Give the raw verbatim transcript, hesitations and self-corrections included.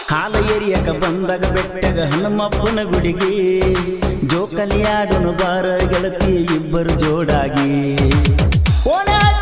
ಹಾಲ ಏರಿಯಕ ಬಂದಾಗ ಬೆಟ್ಟಗ ಹನುಮಪ್ಪನ ಗುಡಿಗೆ ಜೋಕಲಿಯಾಡೋನು ಬಾರ ಗೆಳತಿ ಇಬ್ಬರು ಜೋಡಾಗಿ ಓಣ